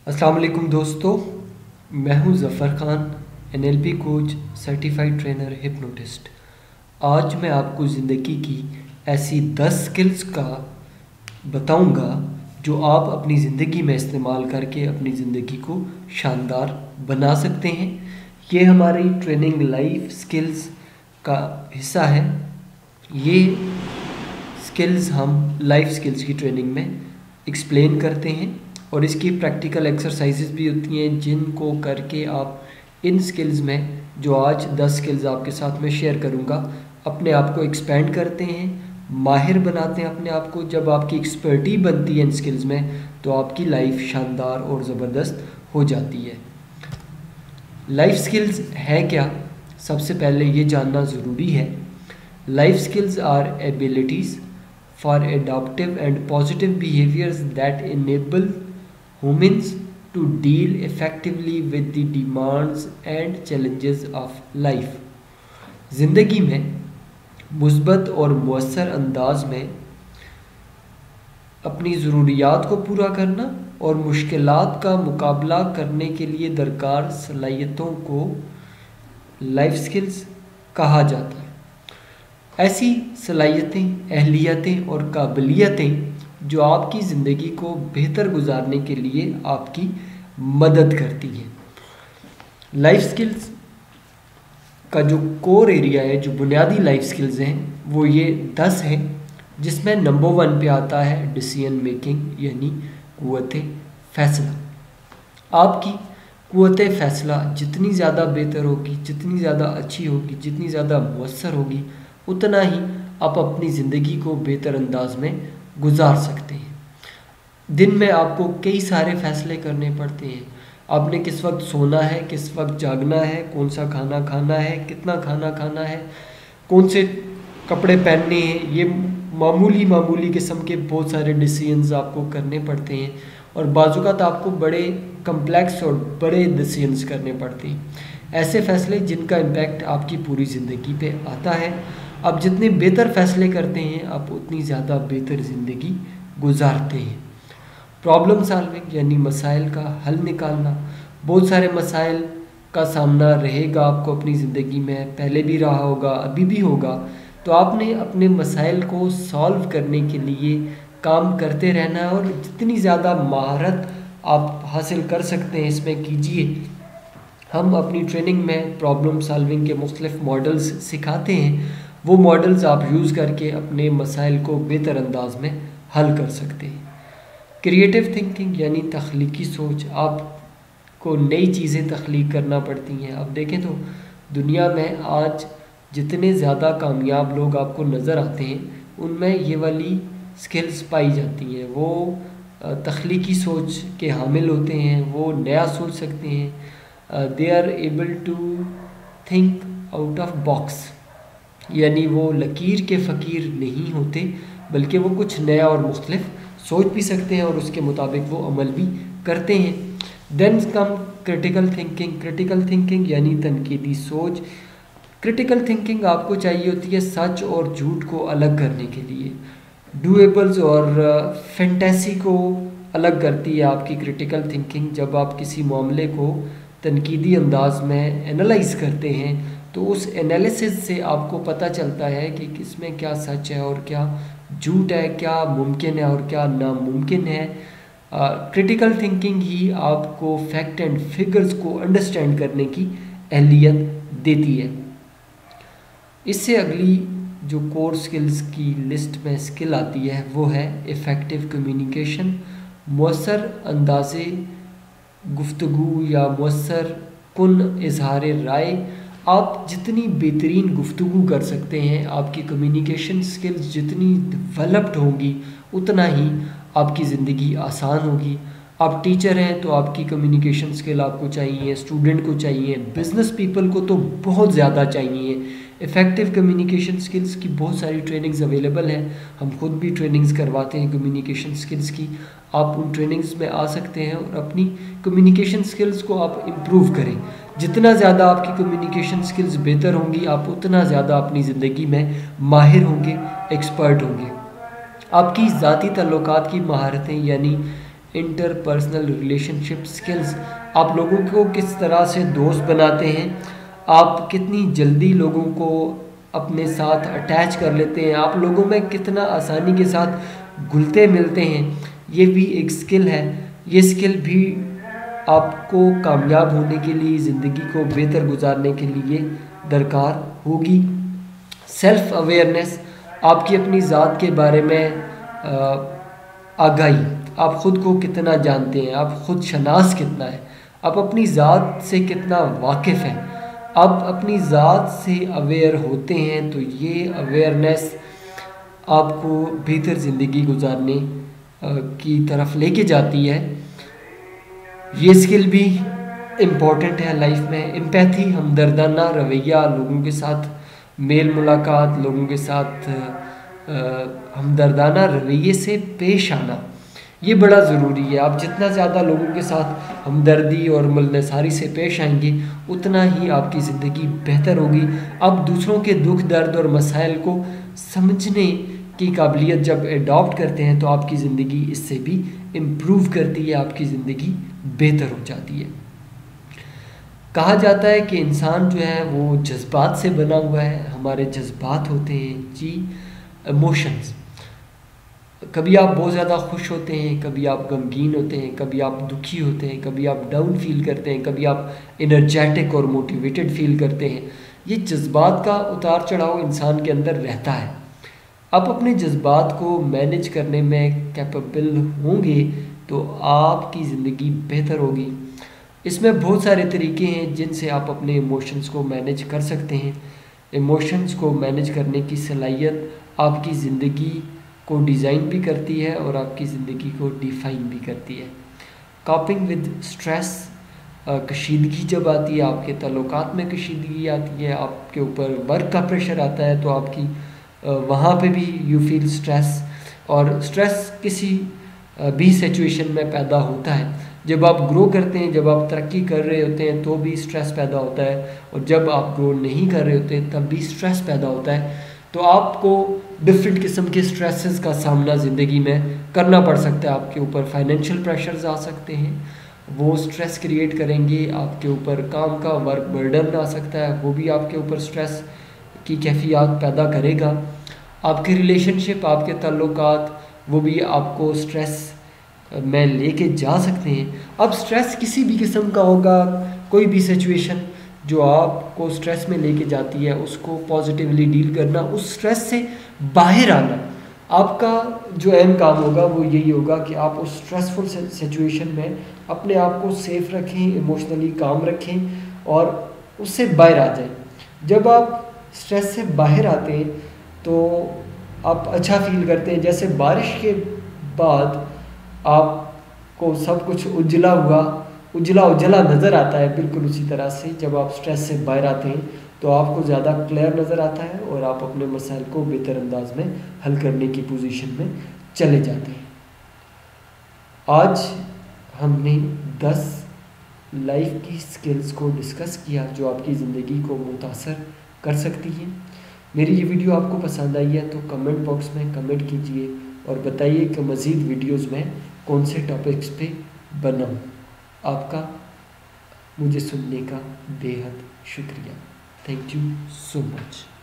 अस्सलाम वालेकुम दोस्तों, मैं हूं Zafar Khan, NLP coach, certified trainer, hypnotist. आज मैं आपको ज़िंदगी की ऐसी 10 स्किल्स का बताऊंगा जो आप अपनी ज़िंदगी में इस्तेमाल करके अपनी ज़िंदगी को शानदार बना सकते हैं। ये हमारी ट्रेनिंग लाइफ स्किल्स का हिस्सा है। ये स्किल्स हम लाइफ स्किल्स की ट्रेनिंग में एक्सप्लेन करते हैं और इसकी प्रैक्टिकल एक्सरसाइजेज भी होती हैं जिनको करके आप इन स्किल्स में जो आज 10 स्किल्स आपके साथ में शेयर करूंगा अपने आप को एक्सपेंड करते हैं, माहिर बनाते हैं अपने आप को। जब आपकी एक्सपर्टी बनती है इन स्किल्स में तो आपकी लाइफ शानदार और ज़बरदस्त हो जाती है। लाइफ स्किल्स है क्या, सबसे पहले ये जानना ज़रूरी है। Life skills are abilities for adaptive and positive behaviors that enable humans to deal effectively with the demands and challenges of life। ज़िंदगी में मुस्बत और मुअस्सर अंदाज में अपनी ज़रूरियात को पूरा करना और मुश्किलात का मुकाबला करने के लिए दरकार सलाहियतों को लाइफ स्किल्स कहा जाता है। ऐसी सलाहियतें, अहलियतें और काबिलियतें जो आपकी ज़िंदगी को बेहतर गुजारने के लिए आपकी मदद करती हैं। लाइफ स्किल्स का जो कोर एरिया है, जो बुनियादी लाइफ स्किल्स हैं, वो ये 10 हैं, जिसमें नंबर 1 पे आता है डिसीजन मेकिंग, यानी क़ुव्वत फ़ैसला। आपकी क़ुव्वत फ़ैसला जितनी ज़्यादा बेहतर होगी, जितनी ज़्यादा अच्छी होगी, जितनी ज़्यादा मुअस्सर होगी, उतना ही आप अपनी ज़िंदगी को बेहतर अंदाज में गुजार सकते हैं। दिन में आपको कई सारे फ़ैसले करने पड़ते हैं। आपने किस वक्त सोना है, किस वक्त जागना है, कौन सा खाना खाना है, कितना खाना खाना है, कौन से कपड़े पहनने हैं। ये मामूली किस्म के बहुत सारे डिसीजंस आपको करने पड़ते हैं और बाज़-औक़ात आपको बड़े कम्प्लेक्स और बड़े डिसीजंस करने पड़ते हैं। ऐसे फ़ैसले जिनका इम्पैक्ट आपकी पूरी ज़िंदगी पे आता है। आप जितने बेहतर फ़ैसले करते हैं आप उतनी ज़्यादा बेहतर ज़िंदगी गुजारते हैं। प्रॉब्लम सॉल्विंग यानी मसाइल का हल निकालना। बहुत सारे मसाइल का सामना रहेगा आपको अपनी ज़िंदगी में, पहले भी रहा होगा, अभी भी होगा। तो आपने अपने मसाइल को सॉल्व करने के लिए काम करते रहना है और जितनी ज़्यादा महारत आप हासिल कर सकते हैं इसमें कीजिए। हम अपनी ट्रेनिंग में प्रॉब्लम सॉल्विंग के मुख्तलिफ मॉडल्स सिखाते हैं। वो मॉडल्स आप यूज़ करके अपने मसाइल को बेहतर अंदाज में हल कर सकते हैं। क्रिएटिव थिंकिंग यानी तख्लीकी सोच। आपको नई चीज़ें तख्लीक करना पड़ती हैं। अब देखें तो दुनिया में आज जितने ज़्यादा कामयाब लोग आपको नज़र आते हैं उनमें ये वाली स्किल्स पाई जाती हैं। वो तख्लीकी सोच के हामिल होते हैं, वो नया सोच सकते हैं। They are able to think out of box, यानी वो लकीर के फ़कीर नहीं होते बल्कि वो कुछ नया और मुख्तलिफ सोच भी सकते हैं और उसके मुताबिक वो अमल भी करते हैं। Then come critical thinking. Critical thinking यानी तनकीदी सोच। क्रिटिकल थिंकिंग आपको चाहिए होती है सच और झूठ को अलग करने के लिए। डूएबल्स और फैंटेसी को अलग करती है आपकी क्रिटिकल थिंकिंग। जब आप किसी मामले को तनकीदी अंदाज में एनालाइज करते हैं तो उस एनालिसिस से आपको पता चलता है कि किसमें क्या सच है और क्या झूठ है, क्या मुमकिन है और क्या नामुमकिन है। क्रिटिकल थिंकिंग ही आपको फैक्ट एंड फिगर्स को अंडरस्टैंड करने की अहलियत देती है। इससे अगली जो कोर स्किल्स की लिस्ट में स्किल आती है वो है इफ़ेक्टिव कम्युनिकेशन। मुअस्सर अंदाज़े गुफ्तगू या मुअस्सर कुन इजहार राय। आप जितनी बेहतरीन गुफ्तगू कर सकते हैं, आपकी कम्युनिकेशन स्किल्स जितनी डेवलप्ड होंगी उतना ही आपकी ज़िंदगी आसान होगी। आप टीचर हैं तो आपकी कम्युनिकेशन स्किल आपको चाहिए, स्टूडेंट को चाहिए, बिज़नेस पीपल को तो बहुत ज़्यादा चाहिए। इफ़ेक्टिव कम्युनिकेशन स्किल्स की बहुत सारी ट्रेनिंग्स अवेलेबल हैं। हम खुद भी ट्रेनिंग्स करवाते हैं कम्युनिकेशन स्किल्स की। आप उन ट्रेनिंग्स में आ सकते हैं और अपनी कम्युनिकेशन स्किल्स को आप इम्प्रूव करें। जितना ज़्यादा आपकी कम्युनिकेशन स्किल्स बेहतर होंगी आप उतना ज़्यादा अपनी ज़िंदगी में माहिर होंगे, एक्सपर्ट होंगे। आपकी ज़ाती ताल्लुकात की महारतें यानी انٹرپرسنل ریلیشنشپ سکلز، آپ لوگوں کو کس طرح سے دوست بناتے ہیں، آپ کتنی جلدی لوگوں کو اپنے ساتھ اٹیچ کر لیتے ہیں، آپ لوگوں میں کتنا آسانی کے ساتھ گھلتے ملتے ہیں، یہ بھی ایک سکل ہے۔ یہ سکل بھی آپ کو کامیاب ہونے کے لیے، زندگی کو بہتر گزارنے کے لیے درکار ہوگی۔ سیلف اویئرنیس، آپ کی اپنی ذات کے بارے میں آگاہی، آپ خود کو کتنا جانتے ہیں، آپ خود شناس کتنا ہے، آپ اپنی ذات سے کتنا واقف ہیں، آپ اپنی ذات سے اویئر ہوتے ہیں، تو یہ اویئرنیس آپ کو بہتر زندگی گزارنے کی طرف لے کے جاتی ہے۔ یہ سکل بھی امپورٹنٹ ہے لائف میں۔ امپیتھی، ہمدردانہ رویہ، لوگوں کے ساتھ میل ملاقات، لوگوں کے ساتھ ہمدردانہ رویے سے پیش آنا، یہ بڑا ضروری ہے۔ آپ جتنا زیادہ لوگوں کے ساتھ ہمدردی اور ملنساری سے پیش آئیں گے، اتنا ہی آپ کی زندگی بہتر ہوگی۔ آپ دوسروں کے دکھ درد اور مسائل کو سمجھنے کی قابلیت جب ایڈاپٹ کرتے ہیں تو آپ کی زندگی اس سے بھی امپروو کرتی ہے، آپ کی زندگی بہتر ہو جاتی ہے۔ کہا جاتا ہے کہ انسان جو ہے وہ جذبات سے بنا ہوا ہے۔ ہمارے جذبات ہوتے ہیں ایموشنز۔ کبھی آپ بہت زیادہ خوش ہوتے ہیں، کبھی آپ غمگین ہوتے ہیں، کبھی آپ دکھی ہوتے ہیں، کبھی آپ ڈاؤن فیل کرتے ہیں، کبھی آپ انرجیٹک اور موٹیویٹڈ فیل کرتے ہیں۔ یہ جذبات کا اتار چڑھاؤ انسان کے اندر رہتا ہے۔ آپ اپنے جذبات کو مینیج کرنے میں کیپیبل ہوں گے تو آپ کی زندگی بہتر ہوگی۔ اس میں بہت سارے طریقے ہیں جن سے آپ اپنے ایموشنز کو مینیج کر سکتے ہیں۔ ایموشنز کو مینیج کرنے کی صلاحیت آپ کی زندگی کو ڈیزائن بھی کرتی ہے اور آپ کی زندگی کو ڈیفائن بھی کرتی ہے۔ کاپنگ ود سٹریس، کشیدگی جب آتی ہے، آپ کے تعلقات میں کشیدگی آتی ہے، آپ کے اوپر ورک کا پریشر آتا ہے، تو آپ کی وہاں پہ بھی یو فیل سٹریس۔ اور سٹریس کسی بھی سچویشن میں پیدا ہوتا ہے۔ جب آپ گرو کرتے ہیں، جب آپ ترقی کر رہے ہوتے ہیں تو بھی سٹریس پیدا ہوتا ہے، اور جب آپ گرو نہیں کر رہے ہوتے تب بھی سٹریس پیدا ہوتا ہے۔ تو آپ کو ڈفرینٹ قسم کے سٹریسز کا سامنا زندگی میں کرنا پڑ سکتا ہے۔ آپ کے اوپر فائنینشیل پریشرز آ سکتے ہیں، وہ سٹریس کریٹ کریں گے۔ آپ کے اوپر کام کا ورک برڈن آ سکتا ہے، وہ بھی آپ کے اوپر سٹریس کی کیفیات پیدا کرے گا۔ آپ کے ریلیشن شپ، آپ کے تعلقات، وہ بھی آپ کو سٹریس میں لے کے جا سکتے ہیں۔ اب سٹریس کسی بھی قسم کا ہوگا، کوئی بھی سچویشن جو آپ کو سٹریس میں لے کے جاتی ہے اس کو پازیٹیولی ڈیل کرنا، اس سٹریس سے باہر آنا، آپ کا جو اہم کام ہوگا وہ یہی ہوگا کہ آپ اس سٹریسفل سچویشن میں اپنے آپ کو سیف رکھیں، ایموشنلی کام رکھیں اور اس سے باہر آ جائیں۔ جب آپ سٹریس سے باہر آتے ہیں تو آپ اچھا فیل کرتے ہیں، جیسے بارش کے بعد آپ کو سب کچھ اجلا نظر آتا ہے، بالکل اسی طرح سے جب آپ سٹریس سے باہر آتے ہیں تو آپ کو زیادہ کلیئر نظر آتا ہے اور آپ اپنے مسائل کو بہتر انداز میں حل کرنے کی پوزیشن میں چلے جاتے ہیں۔ آج ہم نے 10 لائف کی سکلز کو ڈسکس کیا جو آپ کی زندگی کو متاثر کر سکتی ہیں۔ میری یہ ویڈیو آپ کو پسند آئی ہے تو کمنٹ باکس میں کمنٹ کیجئے اور بتائیے کہ مزید ویڈیوز میں کون سے ٹاپکس پہ بناؤں۔ آپ کا مجھے سننے کا بے حد شکریہ۔ Thank you so much.